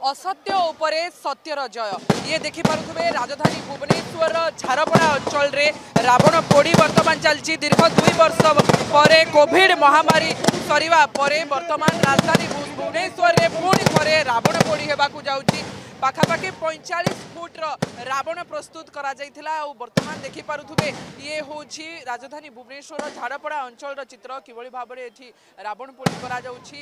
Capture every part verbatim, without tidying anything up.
असत्य उपरे सत्यर जय ये देखिपे राजधानी भुवनेश्वर झारपड़ा अंचल रे रावण पोड़ी वर्तमान चलती दीर्घ दुई वर्ष पर कोविड महामारी सरिवा परे वर्तमान राजधानी भुवनेश्वर रे पुणी थे रावण पोड़ी होगाकू जाऊँगी पाखापाखि पैंचाश फुट्र रावण प्रस्तुत करा वर्तमान देखिपे ये हूँ राजधानी भुवनेश्वर झारपड़ा अंचल चित्र किभली भाव में रावण पोड़ी करा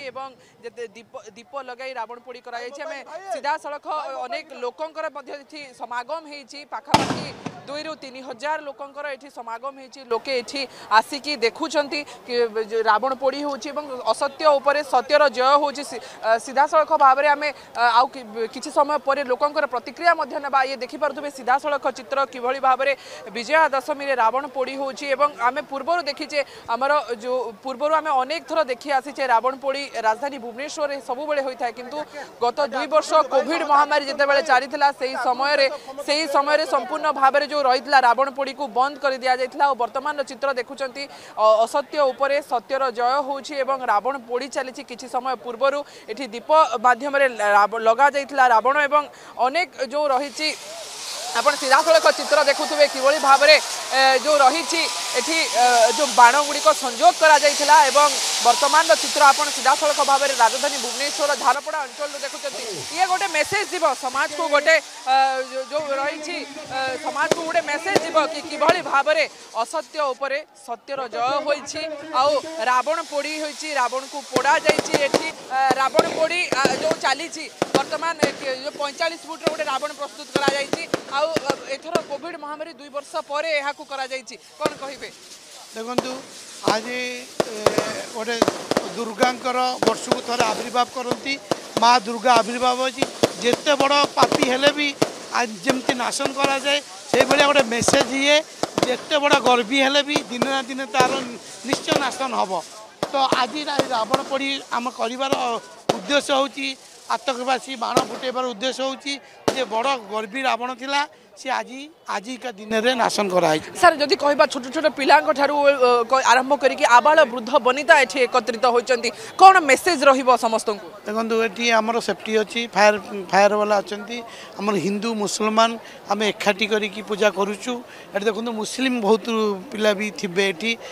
दीप दीप लगे रावण पोड़ी करा सीधा सड़क अनेक लोकंकर समागम होती पाखापाखि दुई रु तीन हजार लोकंकर एठी समागम होती लोके एठी आसिकी देखुंट रावण पोड़ी होची असत्य उपरे सत्यर जय होची सीधा सड़क भाव में आम आउ कि समय पर लोकंकर प्रतिक्रिया मध्य नेबा ये देखिपे सीधा सड़क चित्र किभली भाव में विजया दशमी रे रावण पोड़ी होची एवं आम पूर्व देखीचे आमर जो पूर्वर आम अनेक थर देखी आसीचे रावण पोड़ी राजधानी भुवनेश्वर सब बेले होता है किंतु गत दुई वर्ष कोविड महामारी जितेबाला चलीला से समय से समय संपूर्ण भाव में जो रही रावण पोड़ी को बंद कर दि जाइए और वर्तमान चित्र देखुं असत्य उपरे सत्यर जय होची एवं रावण पोड़ी चली किछि समय पूर्वर एठी दीप माध्यम लगा जाइथिला रावण एवं अनेक जो रही आपण सीधा सड़क चित्र देखुए किभली भाव में जो रही जो बाण गुड़िक संजोग करा जाइथिला एवं वर्तमान चित्र आपण सीधा सड़क भाव में राजधानी भुवनेश्वर झारपड़ा अंचल देखुं ये गोटे मेसेज दिव समाज को गोटे जो रही समाज को गोटे मेसेज दिव कि किभली भाव में असत्य उपरे सत्यर जय होइछि आउ रावण पोड़ी होइछि रावण को पोड़ा जाइछि एठी रावण पोड़ी जो चली वर्तमान जो पैंचाश फुट गोटे रावण प्रस्तुत करा जाइछि आउ एथर कोविड महामारी दुई वर्ष पर यह करा कौन कहे देखु आज गोटे दुर्गांकर वर्ष को थोड़े आविर्भाव करती माँ दुर्गा आविर्भाव अच्छी जिते बड़ पापी हेले भी आज जमती नाशन करा जाए से भाया गोटे मेसेज ये जिते बड़ गर्वी हेले भी दिन ना दिन तार निश्चय नाशन हम तो आज रावण पोड़ी आम कर उद्देश्य हूँ आतंकवासी बाण फुटेबार उद्देश्य हूँ बड़ गर्वी रावण थिला सी आज आजिका दिन में नाशन कराई सर जदि कहबा छोट छोट पिला आरंभ करके आबाल वृद्ध बनिता एठी एकत्रित होइचंती कौन मेसेज रहिबो समस्त को देखो ये आमर सेफ्टी अच्छी फायर फायर वाला अच्छा आम हिंदू मुसलमान आम एकाठी करी पूजा करुचु ये देखो मुस्लिम बहुत पिला भी थे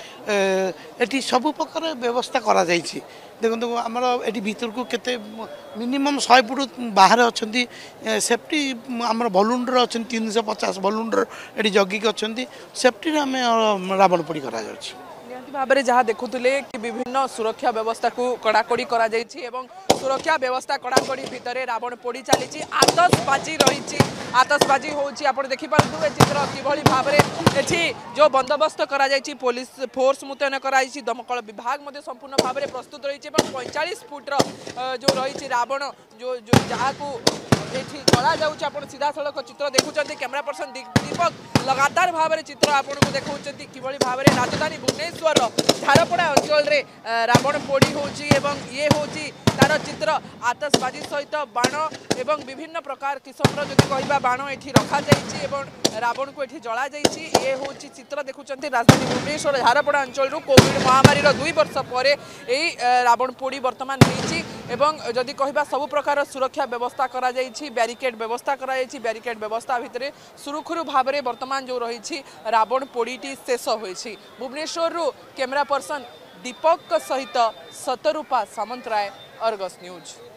ये सब प्रकार व्यवस्था करा जाइछि देखो आमर ये भीतर को केते मिनिमम सौ फुट बाहर अच्छा सेफ्टी आमर भलुंडर अच्छा तीन सौ पचास भलुंडर ये जगिक अच्छा सेफ्टी आम रावण पोड़ी करा जाउछि भाव में जहाँ देखुले कि विभिन्न सुरक्षा व्यवस्था को कड़ाकड़ी करा जाइछि एवं सुरक्षा व्यवस्था कड़ाकड़ी भितर रावण पोड़ी चली आतसबाजी रही आतसबाजी होची आपण देखि पारुथुबे चित्र किभली भाव में एठी जो बंदोबस्त करा जाइछि पुलिस फोर्स मुतयन कराइछि दमकल विभाग मध्ये संपूर्ण भाव में प्रस्तुत रही पैंचाश फुट्र जो रही रावण जो जो जहाँ को एठी चला जाउछि आपण सीधा सड़क चित्र देखुचंती कैमरा पर्सन दीपक लगातार भाव में चित्र आपण को देखुचंती किभली भाव में राजधानी भुवनेश्वर झारपड़ा अंचल रे रावण पोड़ी होची एवं ये होची तार चित्र आतसबाजी सहित बाण एवं विभिन्न प्रकार किस्मर जदि कहबा बाण एठी रखा जाइछि एवं रावण को एठी जला जाइछि ये होची चित्र देखुचंती राजधानी भुवनेश्वर झारपड़ा अंचल रु कोविड महामारी रो दुई वर्ष परे एई रावण पोड़ी वर्तमान होईछि एवं जदि कहबा सब प्रकार सुरक्षा व्यवस्था करा जाइछि बैरिकेड व्यवस्था करा जाइछि बैरिकेड व्यवस्था भितरे सुरक्षित भाव में वर्तमान जो रही रावण पोड़ीटी शेष होइछि भुवनेश्वर रु कैमरा पर्सन दीपक सहित सतरूपा सामंतराय अर्गस न्यूज।